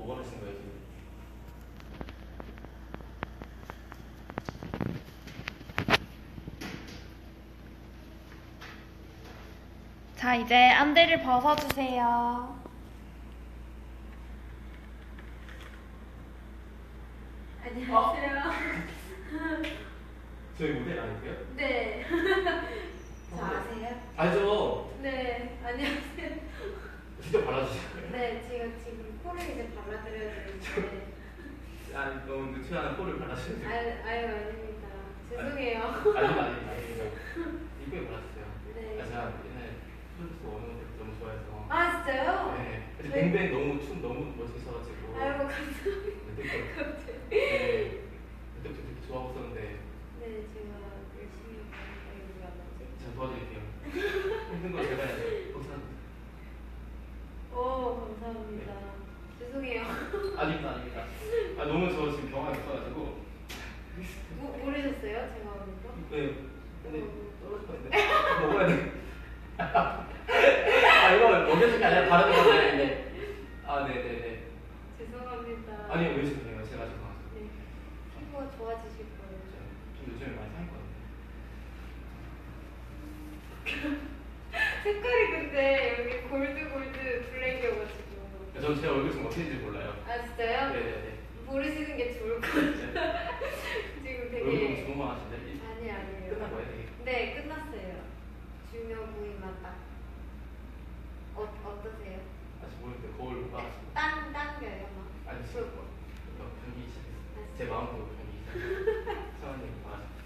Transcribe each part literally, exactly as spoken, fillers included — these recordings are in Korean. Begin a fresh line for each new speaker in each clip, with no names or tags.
뭐가 하신 거예요 지금?
자, 이제 안대를 벗어주세요.
안녕하세요.
저희 모델 아니세요?
네. 저 아세요?
알죠.
네. 안녕하세요.
직접 발라주세요.
네, 제가 지금 코를 이제 발라드려야 되는데.
아니 너무 누추한 콜을 발라주세요.
아유, 아유, 아닙니다. 죄송해요.
아니 아니 아니 이쁘게 발라주세요.
네.
아, 제가 옛날에 플루스 원어원 너무 좋아해서.
아, 진짜요?
네. 근데
저희-
뱅뱅 너무 춤 너무 멋있어가지고.
아이고, 감사합니다.
그때부터
갑자기.
네. 그때부터 되게 좋아하고 있었는데
네, 제가 열심히 하니까 이거 왜 안 나지?
제가 도와드릴게요. 힘든 거 제가 해야 돼요. 감사합니다.
오, 감사합니다. 죄송해요.
아닙니다 아닙니다. 아 너무 저 지금 병원에 있어가지고.
모, 모르셨어요? 제가 오는 거?
네. 근데
어.
떨어질 것 같은데. 먹어야 돼. 아 이거 먹여줄 게 아니라 바르는 건데. 아 네네네.
죄송합니다.
아니 왜 죄송해요. 제가 죄송하죠.
네. 피부가 좋아지실 거예요.
좀 요즘에 많이 상했거든요.
색깔이 근데 여기 골드 골드 블랙이어가지고.
저는 제 얼굴 좀 어떻게 될지 몰라요.
아 진짜요?
네네네.
모르시는 게 좋을 것 같아요. 지금
얼굴
되게.
너무 조망하신데?
아니 아니에요.
끝난 거예요 되게?
네 끝났어요. 중요 부위만 딱. 어 어떠세요?
아직 모르겠어요. 거울 못 봐가지고.
땅 당겨요 막.
아니 지금 뭐 변기 시작했어요. 제 마음도 변기 시작했어요. 사원님 봐가지고.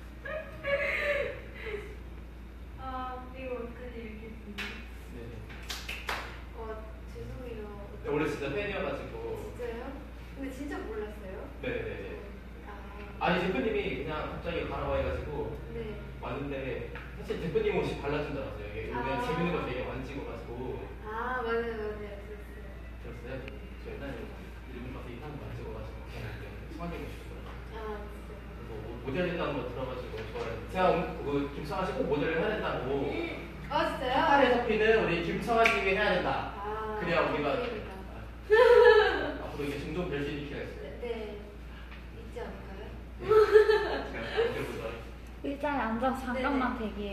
아 이거 어떻게 이렇게 보니?
네네.
어 죄송해요.
근데 원래 진짜 팬이어가지고.
진짜요? 근데 진짜 몰랐어요?
네네네.
아,
아니 대표님이 그냥 갑자기 가라고 해가지고
네.
왔는데 사실 대표님 옷이 발라준 줄 알았어요. 이게
아.
그냥 재밌는 거 되게 많이 찍어가지고.
아 맞아요 맞아요 들었어요.
들었어요? 저 옛날에 일본 가서 이상한 거 안 찍어가지고 그냥 수학여행 시켰더라고요.
아 진짜요?
그래서 모델 된다는 거 들어가지고 좋아요. 제가 오늘 그 김성아 씨 꼭 모델을 해야 된다고.
음. 아 진짜요?
팔에 접히는 우리 김성아님이 해야 된다.
아,
그래야 우리가
감사합니다.
아, 앞으로 이게 종종 뵐 수 있는 기회가 있어요.
네, 네. 있지 않을까요?
제가 언제보다
의자에 앉아서 잠깐만 대기해.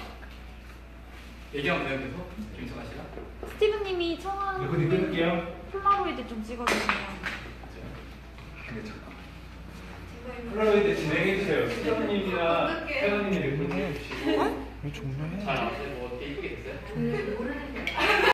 얘기하면 돼요 계속? 김성아 씨가?
스티브님이 청한
레코딩 끊을게요.
폴라로이드 좀 찍어주세요.
네, 잠깐.
제가
폴라로이드 진행해주세요. 수정님이나
어떡해.
세연님이 레코딩 해주시고.
잘 나왔어요? 뭐 어떻게 이쁘게 됐어요?
모르는 게